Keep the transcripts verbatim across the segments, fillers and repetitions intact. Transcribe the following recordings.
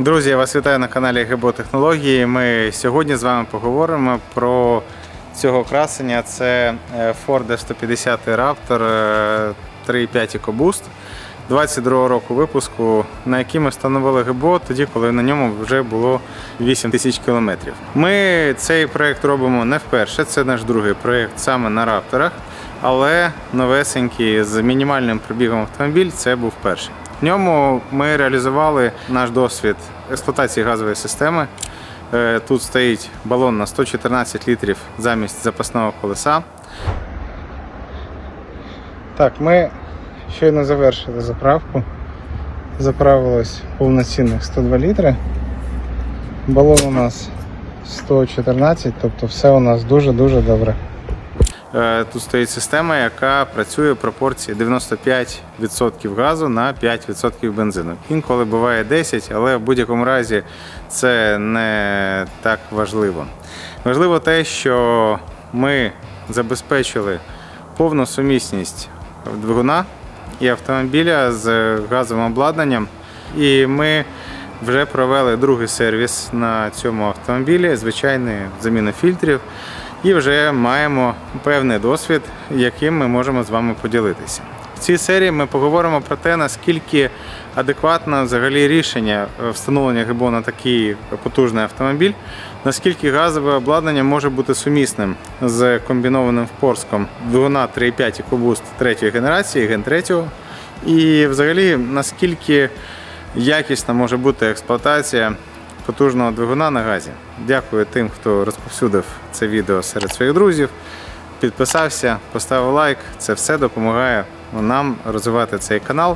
Друзі, я вас вітаю на каналі ГБО Технології. Ми сьогодні з вами поговоримо про цього красення. Це Ford F сто п'ятдесят Raptor три і п'ять EcoBoost двадцять другого року випуску, на який ми встановили ГБО тоді, коли на ньому вже було вісім тисяч кілометрів. Ми цей проєкт робимо не вперше, це наш другий проєкт саме на Raptor'ах, але новесенький з мінімальним пробігом автомобіль це був перший. В ньому ми реалізували наш досвід експлуатації газової системи. Тут стоїть балон на сто чотирнадцять літрів замість запасного колеса. Так, ми щойно завершили заправку. Заправилось повноцінних сто два літри. Балон у нас сто чотирнадцять, тобто все у нас дуже-дуже добре. Тут стоїть система, яка працює в пропорції дев'яносто п'ять відсотків газу на п'ять відсотків бензину. Інколи буває десять, але в будь-якому разі це не так важливо. Важливо те, що ми забезпечили повну сумісність двигуна і автомобіля з газовим обладнанням. І ми вже провели другий сервіс на цьому автомобілі, звичайний заміну фільтрів. І вже маємо певний досвід, яким ми можемо з вами поділитися. В цій серії ми поговоримо про те, наскільки адекватне взагалі рішення встановлення ГБО на такий потужний автомобіль, наскільки газове обладнання може бути сумісним з комбінованим впорском двигуна три і п'ять EcoBoost третьої генерації, ген три, і взагалі наскільки якісна може бути експлуатація потужного двигуна на газі. Дякую тим, хто розповсюдив це відео серед своїх друзів, підписався, поставив лайк. Це все допомагає нам розвивати цей канал.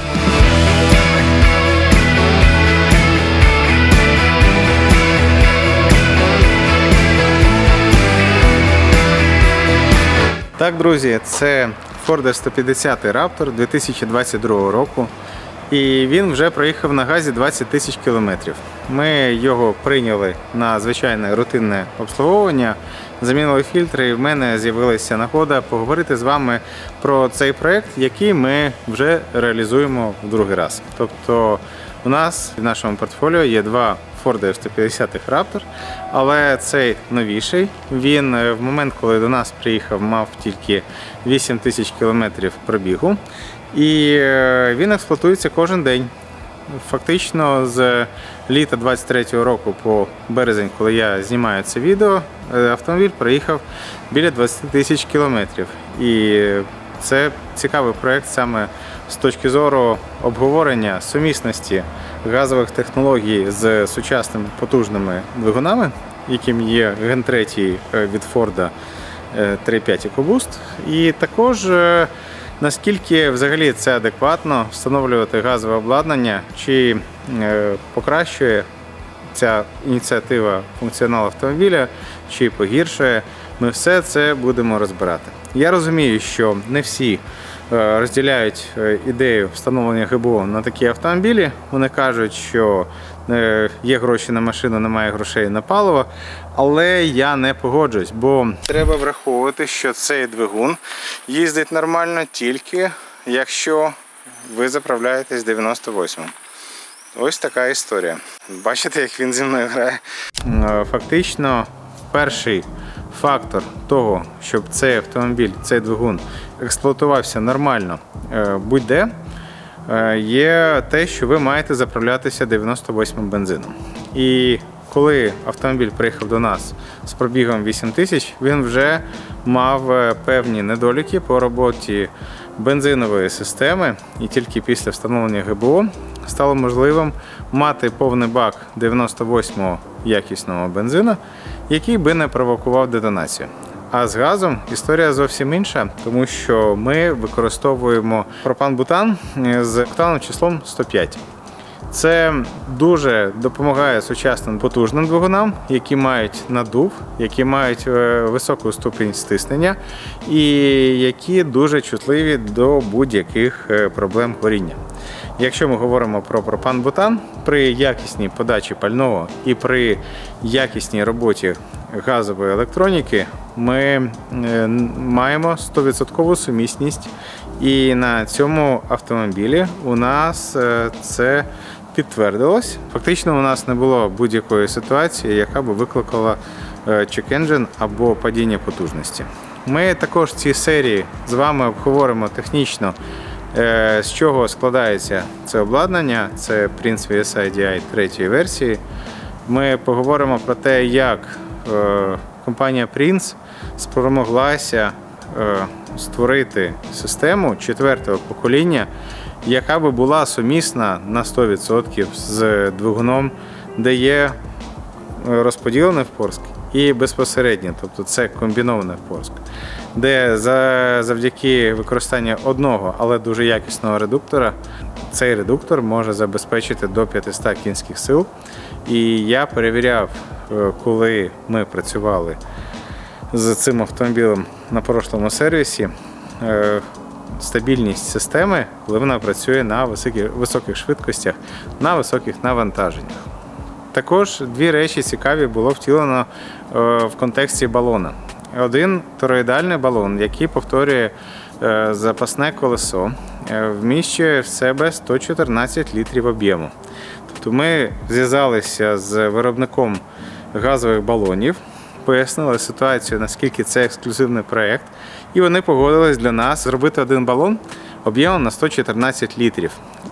Так, друзі, це Ford F сто п'ятдесят Raptor дві тисячі двадцять другого року. І він вже проїхав на газі двадцять тисяч кілометрів. Ми його прийняли на звичайне рутинне обслуговування, замінили фільтри, і в мене з'явилася нагода поговорити з вами про цей проєкт, який ми вже реалізуємо в другий раз. Тобто у нас в нашому портфоліо є два Ford F сто п'ятдесят Raptor, але цей новіший. Він в момент, коли до нас приїхав, мав тільки вісім тисяч кілометрів пробігу. І він експлуатується кожен день. Фактично з літа двадцять третього року по березень, коли я знімаю це відео, автомобіль проїхав біля двадцять тисяч кілометрів. І це цікавий проєкт саме з точки зору обговорення сумісності газових технологій з сучасними потужними двигунами, яким є ген три від Ford три і п'ять EcoBoost. І також наскільки взагалі це адекватно встановлювати газове обладнання, чи покращує ця ініціатива функціонал автомобіля, чи погіршує, ми все це будемо розбирати. Я розумію, що не всі розділяють ідею встановлення ГБО на такі автомобілі. Вони кажуть, що є гроші на машину, немає грошей на паливо. Але я не погоджуюсь, бо треба враховувати, що цей двигун їздить нормально тільки якщо ви заправляєтесь дев'яносто восьмим. Ось така історія. Бачите, як він зі мною грає? Фактично, перший фактор того, щоб цей автомобіль, цей двигун експлуатувався нормально будь-де, є те, що ви маєте заправлятися дев'яносто восьмим бензином. І коли автомобіль приїхав до нас з пробігом вісім тисяч, він вже мав певні недоліки по роботі бензинової системи, і тільки після встановлення ГБО стало можливим мати повний бак дев'яносто восьмого якісного бензину, який би не провокував детонацію. А з газом історія зовсім інша, тому що ми використовуємо пропан-бутан з октановим числом сто п'ять. Це дуже допомагає сучасним потужним двигунам, які мають надув, які мають високу ступінь стиснення і які дуже чутливі до будь-яких проблем горіння. Якщо ми говоримо про пропан-бутан, при якісній подачі пального і при якісній роботі газової електроніки ми маємо сто відсотків сумісність, і на цьому автомобілі у нас це підтвердилось. Фактично у нас не було будь-якої ситуації, яка б викликала check-engine або падіння потужності. Ми також в цій серії з вами обговоримо технічно, з чого складається це обладнання. Це Prince ві ес ай ді ай третьої версії. Ми поговоримо про те, як компанія Prince спромоглася створити систему четвертого покоління, яка би була сумісна на сто відсотків з двигуном, де є розподілений вприск і безпосередньо, тобто це комбінований вприск, де завдяки використанню одного, але дуже якісного редуктора, цей редуктор може забезпечити до п'ятисот кінських сил. І я перевіряв, коли ми працювали з цим автомобілем на прошлому сервісі, стабільність системи, коли вона працює на високих швидкостях, на високих навантаженнях. Також дві речі цікаві було втілено в контексті балона. Один тороїдальний балон, який повторює запасне колесо, вміщує в себе сто чотирнадцять літрів об'єму. Тобто ми зв'язалися з виробником газових балонів, пояснили ситуацію, наскільки це ексклюзивний проєкт, і вони погодились для нас зробити один балон об'ємом на сто чотирнадцять літрів.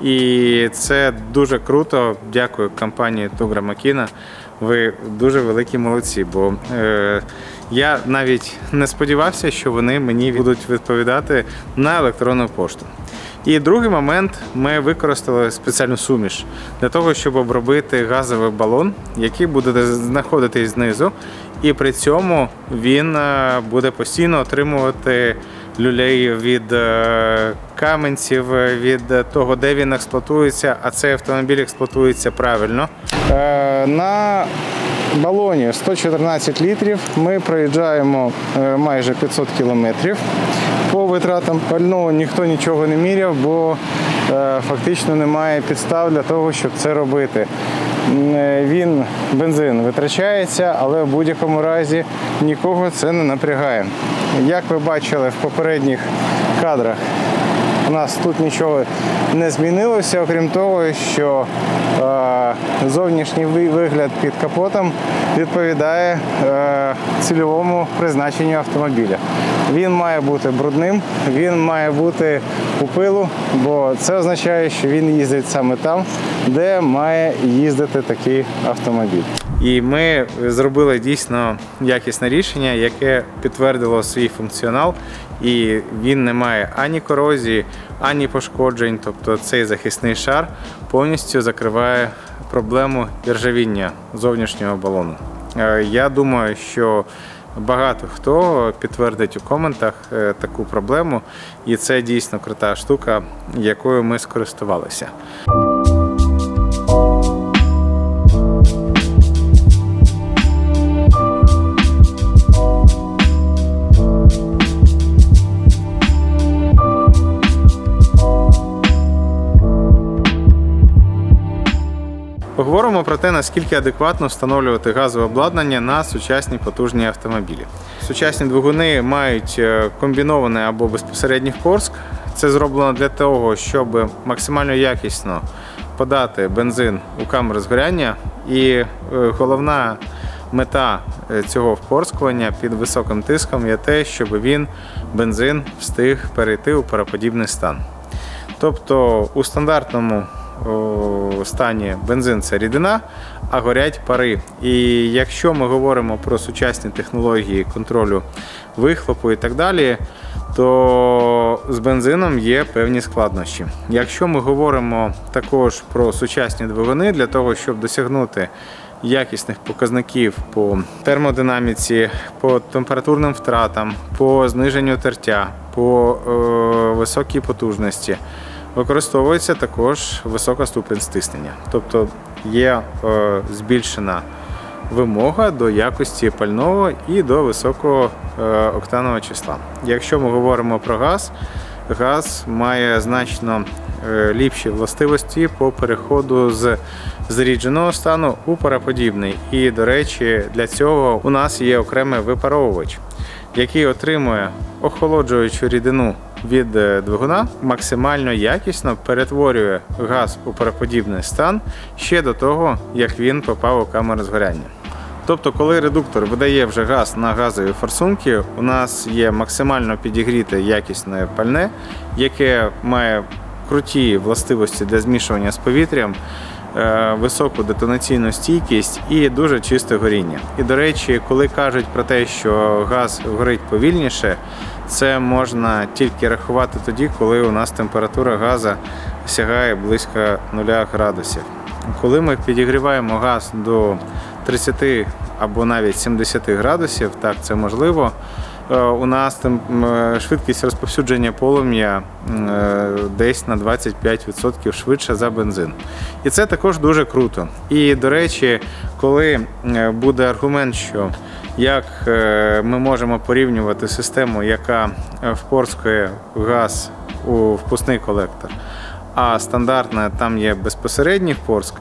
І це дуже круто. Дякую компанії Тугра Макіна. Ви дуже великі молодці, бо е, я навіть не сподівався, що вони мені будуть відповідати на електронну пошту. І другий момент, ми використали спеціальну суміш для того, щоб обробити газовий балон, який буде знаходитись знизу, і при цьому він буде постійно отримувати люлей від каменців, від того, де він експлуатується, а цей автомобіль експлуатується правильно. На балоні сто чотирнадцять літрів ми проїжджаємо майже п'ятсот кілометрів. По витратам пального ніхто нічого не міряв, бо фактично немає підстав для того, щоб це робити. Він, бензин витрачається, але в будь-якому разі нікого це не напрягає. Як ви бачили в попередніх кадрах, у нас тут нічого не змінилося, окрім того, що е, зовнішній вигляд під капотом відповідає е, цільовому призначенню автомобіля. Він має бути брудним, він має бути у пилу, бо це означає, що він їздить саме там, де має їздити такий автомобіль. І ми зробили дійсно якісне рішення, яке підтвердило свій функціонал, і він не має ані корозії, ані пошкоджень, тобто цей захисний шар повністю закриває проблему іржавіння зовнішнього балону. Я думаю, що багато хто підтвердить у коментах таку проблему, і це дійсно крута штука, якою ми скористувалися. Поговоримо про те, наскільки адекватно встановлювати газове обладнання на сучасні потужні автомобілі. Сучасні двигуни мають комбінований або безпосередній вприск. Це зроблено для того, щоб максимально якісно подати бензин у камеру згоряння. І головна мета цього вприскування під високим тиском є те, щоб він, бензин, встиг перейти у пароподібний стан. Тобто у стандартному стані бензин – це рідина, а горять пари. І якщо ми говоримо про сучасні технології контролю вихлопу і так далі, то з бензином є певні складнощі. Якщо ми говоримо також про сучасні двигуни, для того, щоб досягнути якісних показників по термодинаміці, по температурним втратам, по зниженню тертя, по е, високій потужності, використовується також висока ступінь стиснення. Тобто є е, збільшена вимога до якості пального і до високого е, октанового числа. Якщо ми говоримо про газ, газ має значно е, ліпші властивості по переходу з зарідженого стану у пароподібний. І, до речі, для цього у нас є окремий випаровувач, який отримує охолоджуючу рідину від двигуна максимально якісно перетворює газ у пароподібний стан ще до того, як він попав у камеру згоряння. Тобто, коли редуктор видає вже газ на газові форсунки, у нас є максимально підігріте якісне пальне, яке має круті властивості для змішування з повітрям, високу детонаційну стійкість і дуже чисте горіння. І, до речі, коли кажуть про те, що газ горить повільніше, це можна тільки рахувати тоді, коли у нас температура газу сягає близько нуля градусів. Коли ми підігріваємо газ до тридцяти або навіть сімдесяти градусів, так, це можливо, у нас там швидкість розповсюдження полум'я десь на двадцять п'ять відсотків швидше за бензин. І це також дуже круто. І, до речі, коли буде аргумент, що як ми можемо порівнювати систему, яка впорскує газ у впускний колектор, а стандартна там є безпосередній впорск,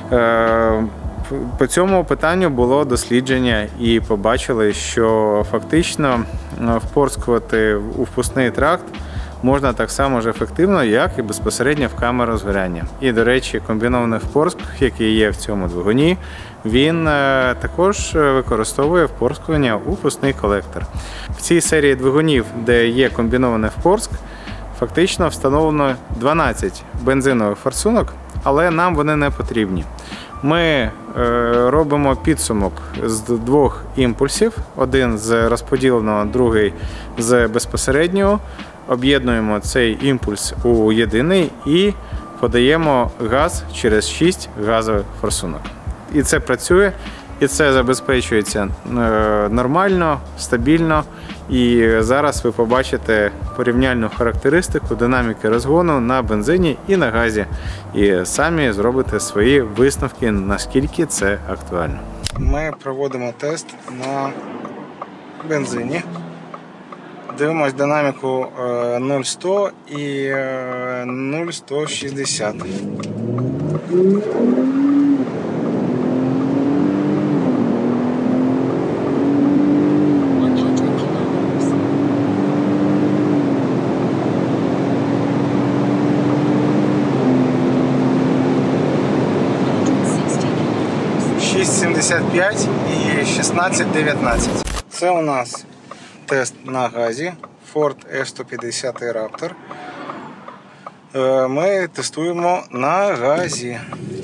по цьому питанню було дослідження і побачили, що фактично впорскувати у впускний тракт можна так само ж ефективно, як і безпосередньо в камеру згоряння. І, до речі, комбінований впорск, який є в цьому двигуні, він також використовує впорскування у впускний колектор. В цій серії двигунів, де є комбінований впорск, фактично встановлено дванадцять бензинових форсунок, але нам вони не потрібні. Ми е, робимо підсумок з двох імпульсів, один з розподіленого, другий з безпосереднього, об'єднуємо цей імпульс у єдиний і подаємо газ через шість газових форсунок. І це працює, і це забезпечується е, нормально, стабільно. І зараз ви побачите порівняльну характеристику динаміки розгону на бензині і на газі. І самі зробите свої висновки, наскільки це актуально. Ми проводимо тест на бензині. Дивимось динаміку нуль сто і нуль сто шістдесят. шість сімдесят п'ять і шістнадцять дев'ятнадцять. Це у нас тест на газі Ford еф сто п'ятдесят Raptor. Ми тестуємо на газі.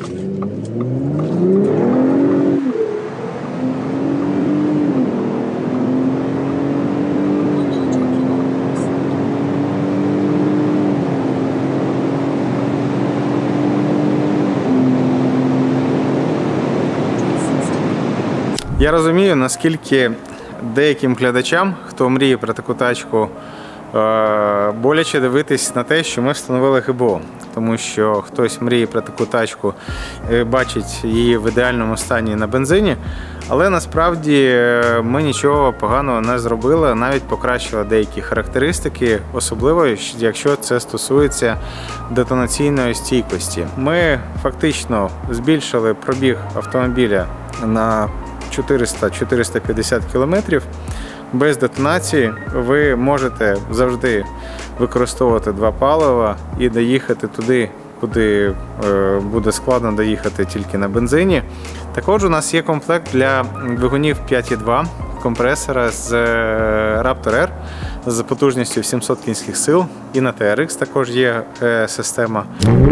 Я розумію, наскільки деяким глядачам, хто мріє про таку тачку, боляче дивитись на те, що ми встановили ГБО. Тому що хтось мріє про таку тачку, бачить її в ідеальному стані на бензині, але насправді ми нічого поганого не зробили, навіть покращили деякі характеристики, особливо якщо це стосується детонаційної стійкості. Ми фактично збільшили пробіг автомобіля на чотириста - чотириста п'ятдесят кілометрів. Без детонації ви можете завжди використовувати два палива і доїхати туди, куди буде складно доїхати тільки на бензині. Також у нас є комплект для двигунів п'ять і два компресора з Raptor R з потужністю сімсот кінських сил, і на Т Р Х також є система.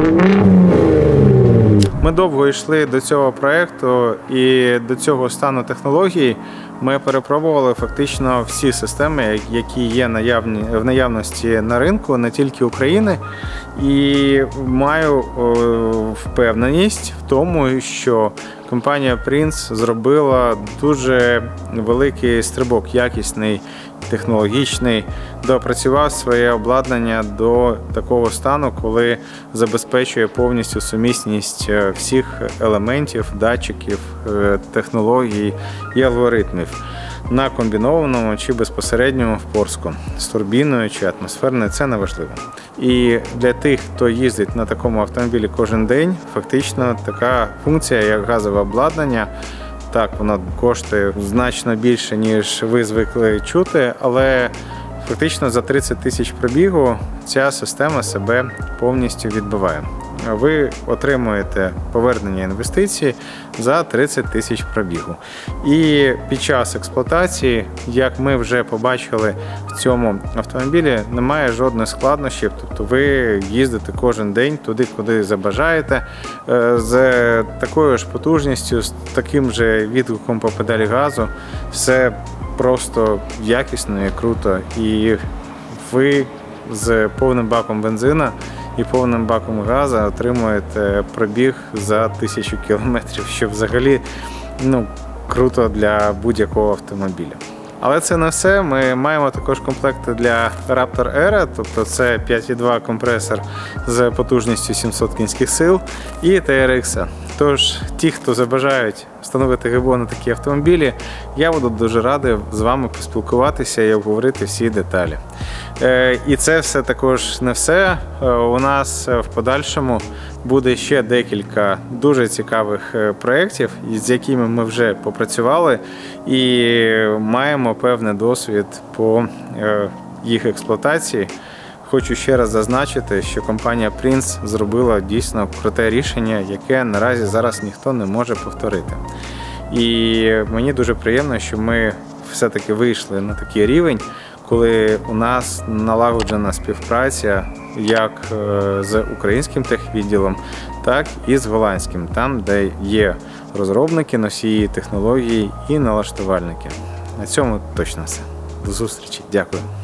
Ми довго йшли до цього проєкту і до цього стану технології. Ми перепробували фактично всі системи, які є наявні, в наявності на ринку, не тільки України. І маю впевненість в тому, що компанія Prince зробила дуже великий стрибок, якісний, технологічний, доопрацював своє обладнання до такого стану, коли забезпечує повністю сумісність всіх елементів, датчиків, технологій і алгоритмів на комбінованому чи безпосередньому впорску з турбіною чи атмосферною, це не важливо. І для тих, хто їздить на такому автомобілі кожен день, фактично така функція, як газове обладнання, так, воно коштує значно більше, ніж ви звикли чути, але Фактично за тридцять тисяч пробігу ця система себе повністю відбиває. Ви отримуєте повернення інвестицій за тридцять тисяч пробігу. І під час експлуатації, як ми вже побачили в цьому автомобілі, немає жодних складнощів. Тобто ви їздите кожен день туди, куди забажаєте, з такою ж потужністю, з таким же відгуком по педалі газу. Все просто якісно і круто. І ви з повним баком бензина і повним баком газу отримуєте пробіг за тисячу кілометрів, що взагалі ну, круто для будь-якого автомобіля. Але це не все. Ми маємо також комплекти для Raptor Era, тобто це п'ять і два компресор з потужністю сімсот кінських сил і Ті Ар Ікс. Тож, ті, хто забажають встановити ГБО на такі автомобілі, я буду дуже радий з вами поспілкуватися і обговорити всі деталі. І це все також не все. У нас в подальшому буде ще декілька дуже цікавих проєктів, з якими ми вже попрацювали і маємо певний досвід по їх експлуатації. Хочу ще раз зазначити, що компанія Prince зробила дійсно круте рішення, яке наразі зараз ніхто не може повторити. І мені дуже приємно, що ми все-таки вийшли на такий рівень, коли у нас налагоджена співпраця як з українським техвідділом, так і з голландським, там, де є розробники, носії технологій і налаштувальники. На цьому точно все. До зустрічі. Дякую.